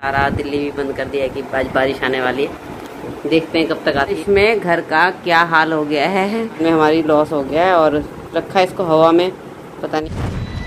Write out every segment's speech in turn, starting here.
सारा दिल्ली भी बंद कर दिया है कि आज बारिश आने वाली है। देखते हैं कब तक आती है। इसमें घर का क्या हाल हो गया है, इसमें हमारी लॉस हो गया है और रखा है इसको हवा में, पता नहीं।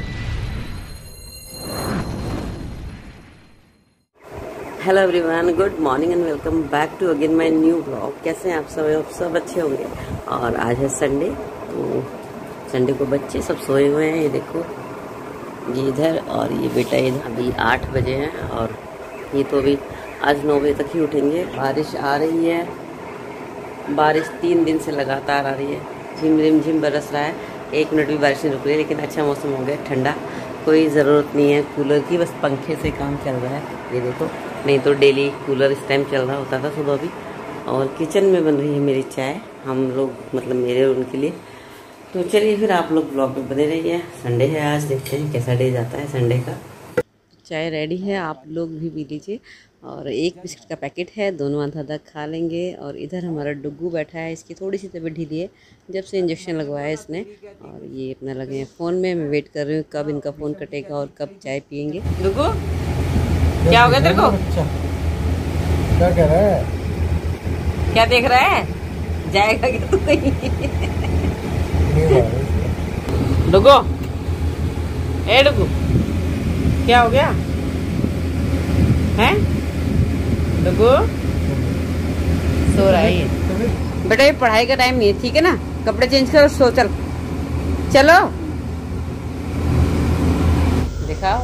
Hello everyone, good morning and welcome back to again my new blog. कैसे हैं आप सब? आप सब अच्छे होंगे। और आज है संडे, तो संडे को बच्चे सब सोए हुए हैं। ये देखो, ये इधर और ये बेटा इधर। अभी 8 बजे हैं और ये तो अभी आज 9 बजे तक ही उठेंगे। बारिश आ रही है, बारिश 3 दिन से लगातार आ रही है, झिम झिम बरस रहा है। 1 मिनट भी बारिश नहीं रुक रही है। लेकिन अच्छा मौसम हो गया, ठंडा, कोई ज़रूरत नहीं है कूलर की, बस पंखे से काम चल रहा है। ये देखो, नहीं तो डेली कूलर इस टाइम चल रहा होता था सुबह भी। और किचन में बन रही है मेरी चाय, हम लोग मतलब मेरे और उनके लिए। तो चलिए फिर आप लोग ब्लॉग में बने रहिए। संडे है आज, देखते हैं कैसा डे जाता है संडे का। चाय रेडी है, आप लोग भी पी लीजिए। और एक बिस्किट का पैकेट है, दोनों आधा खा लेंगे। और इधर हमारा डुग्गू बैठा है, इसकी थोड़ी सी तबीयत ढीली है जब से इंजेक्शन लगवाया है इसने। और ये अपना लगे हैं फ़ोन में। मैं वेट कर रही हूँ कब इनका फ़ोन कटेगा और कब चाय पियेंगे। डुग्गू, क्या हो गया तेरे को? क्या कह रहा है? क्या देख रहा है? जाएगा क्या तू कहीं? डुग्गू, ए डुग्गू, क्या हो गया है? डुग्गू सो रहा है बेटा, ये पढ़ाई का टाइम नहीं है, ठीक है ना? कपड़े चेंज करो, सो चल। चलो दिखाओ।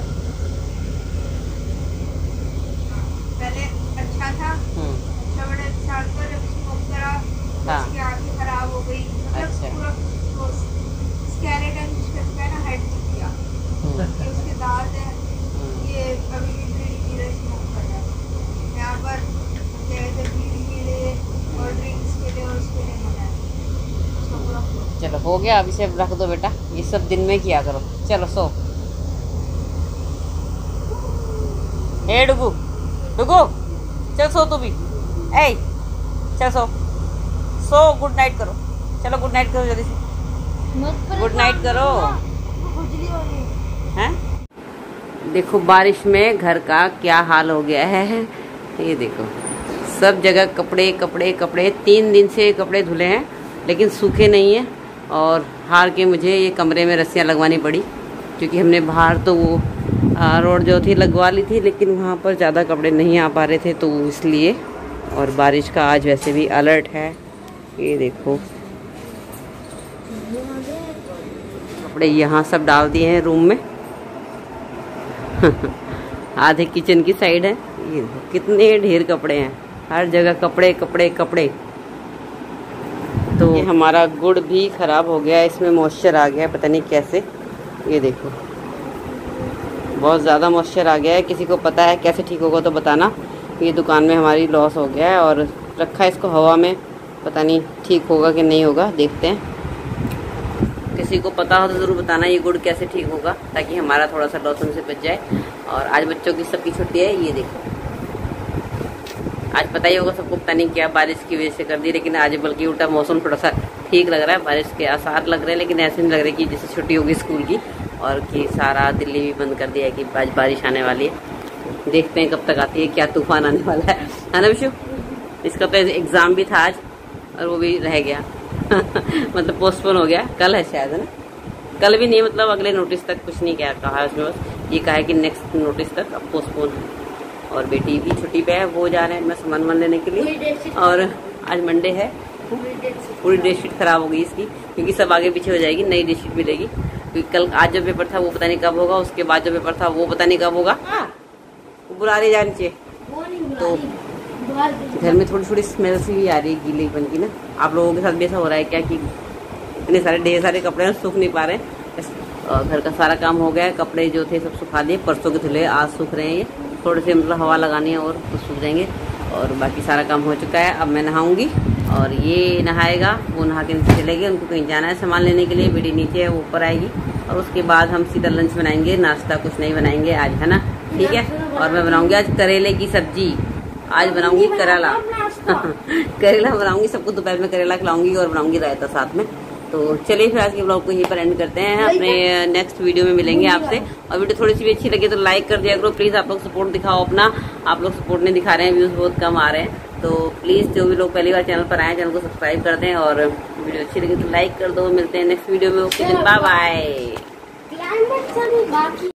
पहले अच्छा था, हाँ, खराब हो गई। अच्छा, पूरा स्केलेटन ना हेड किया, ये उसके दांत है, ये अभी भी ब्लीडिंग की स्मोक कर रहा है। यहाँ पर ब्लीडिंग के लिए और ड्रिंक्स के लिए और उसके लिए मना है। चलो हो गया, अभी से रख दो बेटा, ये सब दिन में किया करो। चलो सो। ए डुगू, डुगू चल सो तू भी। ए चल सो, सो गुड नाइट करो। चलो गुड नाइट करो जल्दी से, गुड नाइट करो। हैं? देखो बारिश में घर का क्या हाल हो गया है। ये देखो, सब जगह कपड़े कपड़े कपड़े। 3 दिन से कपड़े धुले हैं लेकिन सूखे नहीं हैं। और हार के मुझे ये कमरे में रस्सियाँ लगवानी पड़ी, क्योंकि हमने बाहर तो वो रोड जो थी लगवा ली थी, लेकिन वहाँ पर ज़्यादा कपड़े नहीं आ पा रहे थे, तो इसलिए। और बारिश का आज वैसे भी अलर्ट है। ये देखो, कपड़े यहाँ सब डाल दिए हैं रूम में। आधे किचन की साइड है। ये देखो कितने ढेर कपड़े हैं, हर जगह कपड़े कपड़े कपड़े। तो ये हमारा गुड़ भी खराब हो गया, इसमें मॉइस्चर आ गया, पता नहीं कैसे। ये देखो बहुत ज़्यादा मॉइस्चर आ गया है। किसी को पता है कैसे ठीक होगा तो बताना। ये दुकान में हमारी लॉस हो गया है और रखा है इसको हवा में, पता नहीं ठीक होगा कि नहीं होगा, देखते हैं। किसी को पता हो तो ज़रूर बताना ये गुड़ कैसे ठीक होगा, ताकि हमारा थोड़ा सा लॉस हमसे बच जाए। और आज बच्चों की सबकी छुट्टी है। ये देखो, आज पता ही होगा सबको, पता नहीं क्या बारिश की वजह से कर दी, लेकिन आज बल्कि उल्टा मौसम थोड़ा सा ठीक लग रहा है। बारिश के आसार लग रहे हैं, लेकिन ऐसे नहीं लग रहा कि जैसे छुट्टी होगी स्कूल की। और कि सारा दिल्ली भी बंद कर दिया है कि आज बारिश आने वाली है। देखते हैं कब तक आती है, क्या तूफान आने वाला है ना विशु? इसका तो एग्ज़ाम भी था आज और वो भी रह गया। मतलब पोस्टपोन हो गया, कल है शायद, है ना? कल भी नहीं, मतलब अगले नोटिस तक कुछ नहीं क्या कहा है उसमें, बस ये कहा है कि नेक्स्ट नोटिस तक अब पोस्टपोन है। और बेटी भी छुट्टी पे है, वो जा रहे हैं मैं सामान लेने के लिए। और आज मंडे है, पूरी डेट शीट खराब हो गई इसकी, क्योंकि सब आगे पीछे हो जाएगी, नई डेट शीट मिलेगी। क्योंकि कल आज जो पेपर था वो पता नहीं कब होगा, उसके बाद जो पेपर था वो पता नहीं कब होगा। बुला रही जानी चाहिए। तो घर में थोड़ी थोड़ी स्मेल सी भी आ रही है गीलेपन की ना। आप लोगों के साथ भी ऐसा हो रहा है क्या कि इतने सारे ढेर सारे कपड़े सूख नहीं पा रहे हैं? घर का सारा काम हो गया है, कपड़े जो थे सब सुखा दिए, परसों के धुले, आज सूख रहे हैं। ये थोड़े से मतलब हवा लगानी है और तो सूख जाएंगे। और बाकी सारा काम हो चुका है। अब मैं नहाऊंगी और ये नहाएगा, वो नहा के नीचे चलेगी, उनको कहीं जाना है सामान लेने के लिए। बेटी नीचे है, वो ऊपर आएगी। और उसके बाद हम सीधा लंच बनाएंगे, नाश्ता कुछ नहीं बनाएंगे आज, है ना? ठीक है। और मैं बनाऊंगी आज करेले की सब्जी, आज बनाऊंगी करेला। करेला बनाऊंगी, सबको दोपहर में करेला खिलाऊंगी और बनाऊंगी रायता साथ में। तो चलिए फिर आज के ब्लॉग को यहीं पर एंड करते हैं। अपने नेक्स्ट वीडियो में मिलेंगे आपसे। और वीडियो थोड़ी सी भी अच्छी लगे तो लाइक कर दिया करो प्लीज। आप लोग सपोर्ट दिखाओ अपना, आप लोग सपोर्ट नहीं दिखा रहे हैं, व्यूज बहुत कम आ रहे हैं। तो प्लीज जो भी लोग पहली बार चैनल पर आए चैनल को सब्सक्राइब कर दें और वीडियो अच्छी लगी तो लाइक कर दो। मिलते हैं नेक्स्ट वीडियो में। Okay, bye bye.